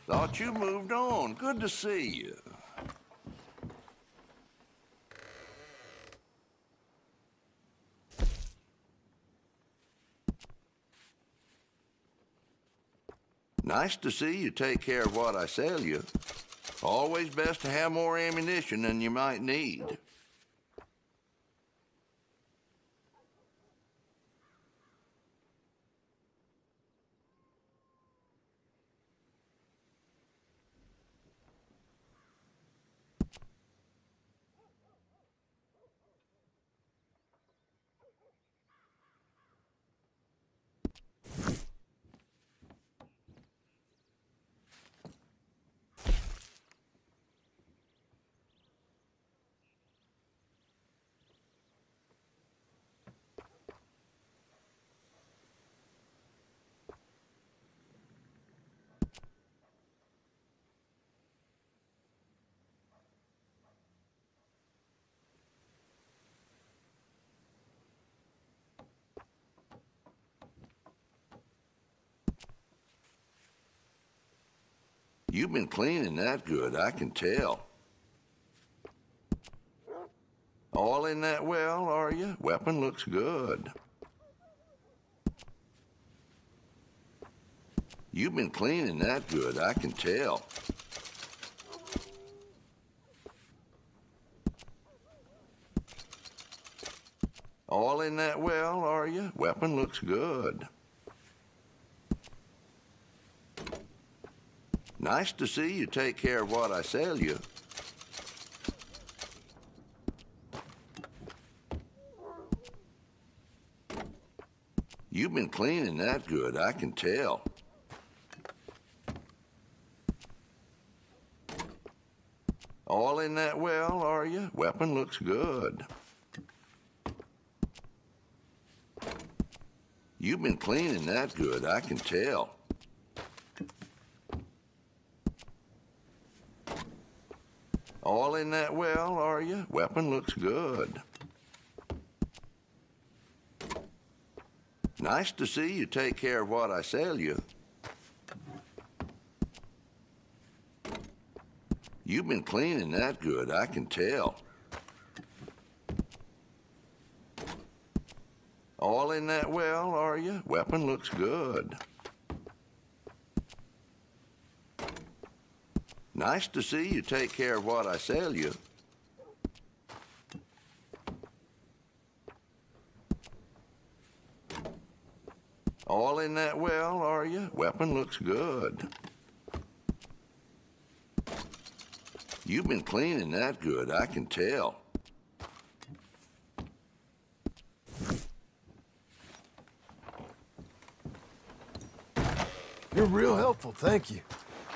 Thought you moved on. Good to see you. Nice to see you take care of what I sell you. Always best to have more ammunition than you might need. You've been cleaning that good, I can tell. All in that well, are you? Weapon looks good. You've been cleaning that good, I can tell. All in that well, are you? Weapon looks good. Nice to see you take care of what I sell you. You've been cleaning that good, I can tell. All in that well, are you? Weapon looks good. You've been cleaning that good, I can tell. All in that well, are you? Weapon looks good. Nice to see you take care of what I sell you. You've been cleaning that good, I can tell. All in that well, are you? Weapon looks good. Nice to see you take care of what I sell you. All in that well, are you? Weapon looks good. You've been cleaning that good, I can tell. You're real helpful, thank you.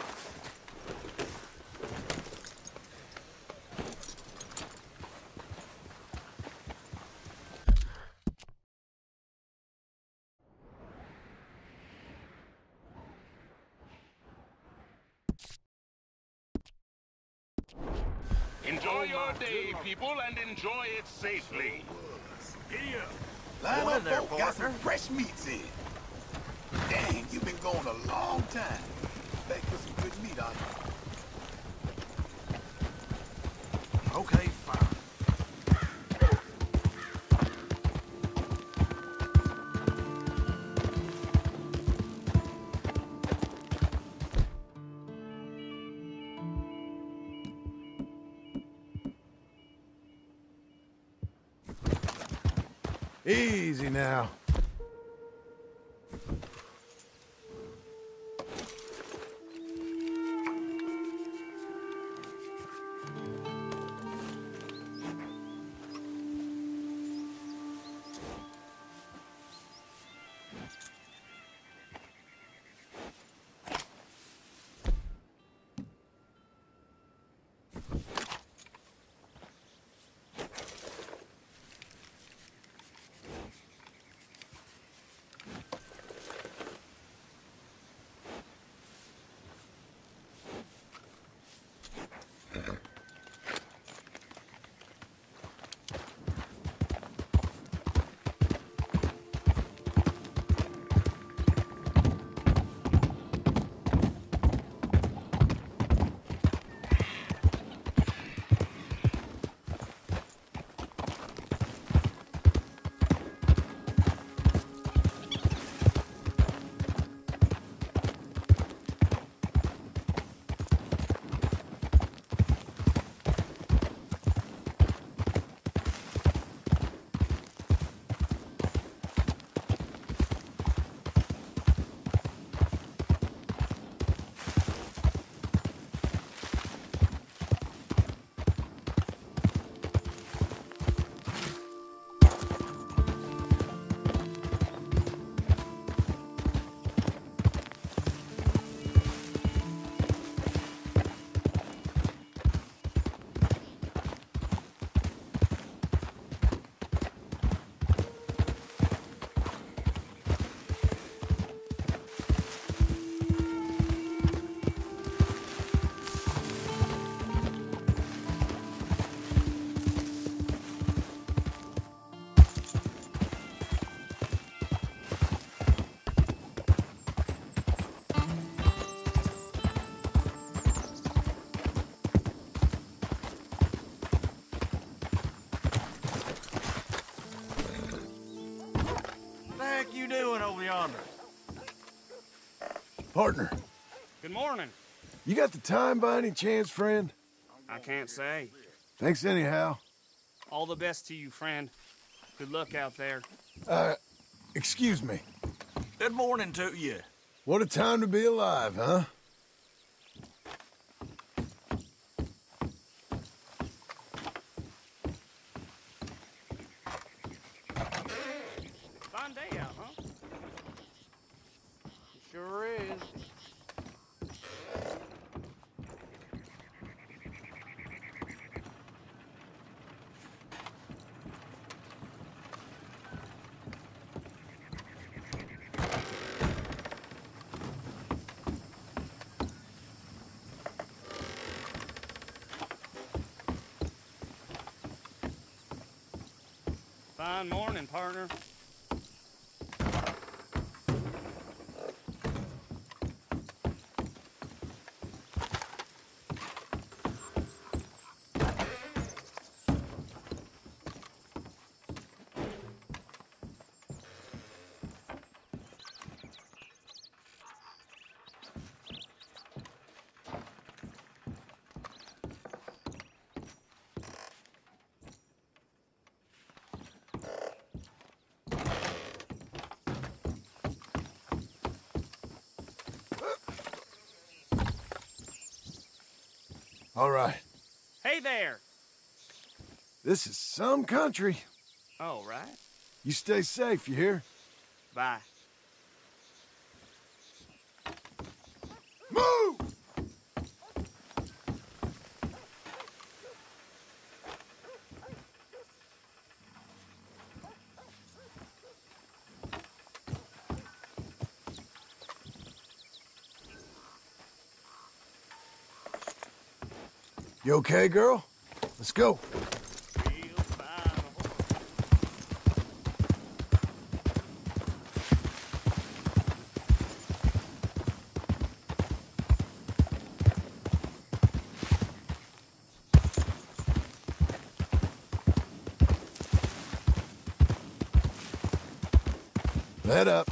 Enjoy your day, people, and enjoy it safely. Here. Line up, folk. Got some fresh meats in. Dang, you've been going a long time. Thanks for some good meat on you. Okay, fine. Easy now. Saunders. Partner, Good morning. you got the time by any chance, friend? I can't say. Thanks anyhow. All the best to you, friend. Good luck out there. Excuse me. Good morning to you. What a time to be alive, huh? Fine day out, huh? Sure is. Fine morning, partner. All right. Hey there! This is some country. All right. You stay safe, you hear? Bye. Move! You okay, girl? Let's go. Real fine. Let up.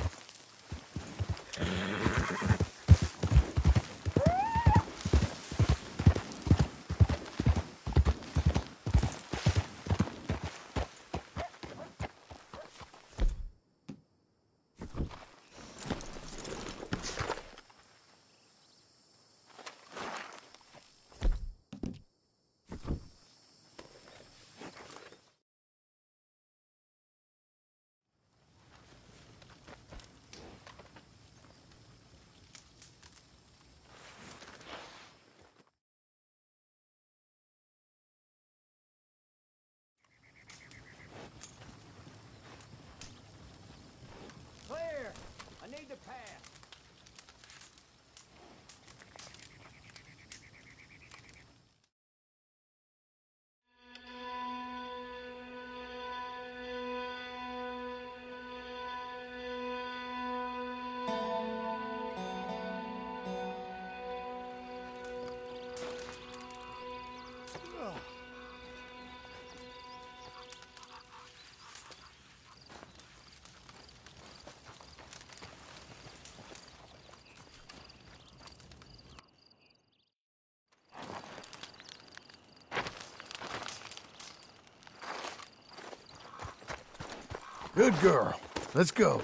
Clear! I need to pass. Good girl. Let's go.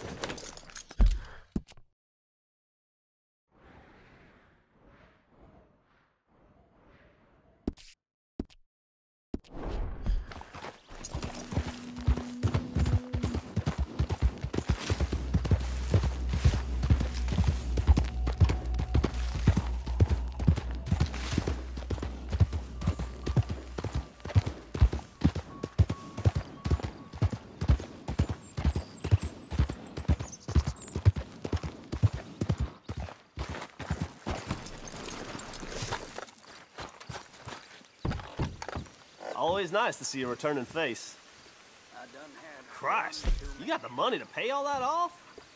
Always nice to see a returning face. Christ, you got the money to pay all that off?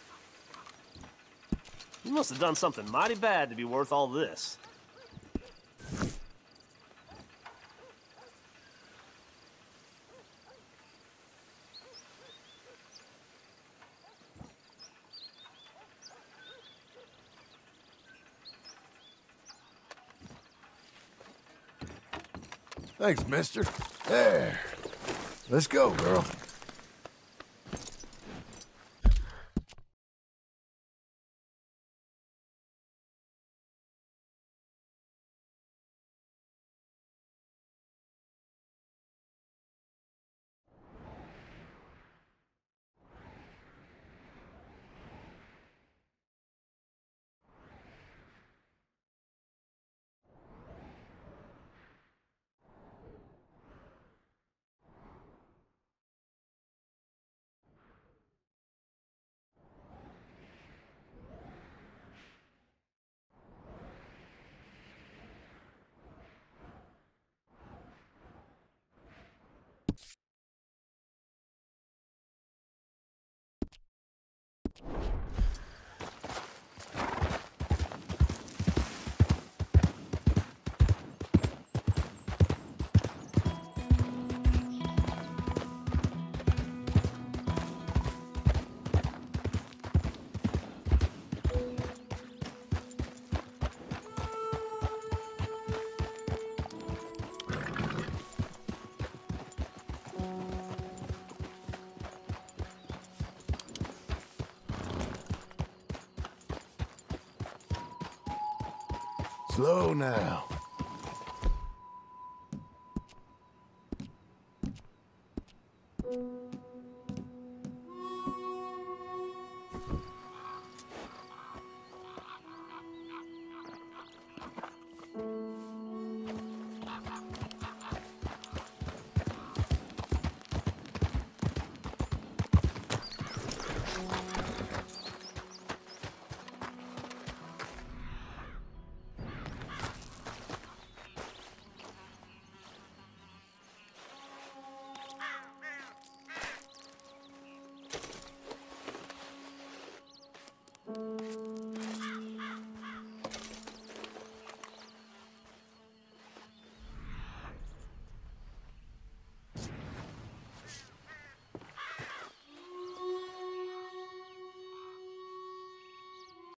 You must have done something mighty bad to be worth all this. Thanks, mister. There. Let's go, girl. Slow now.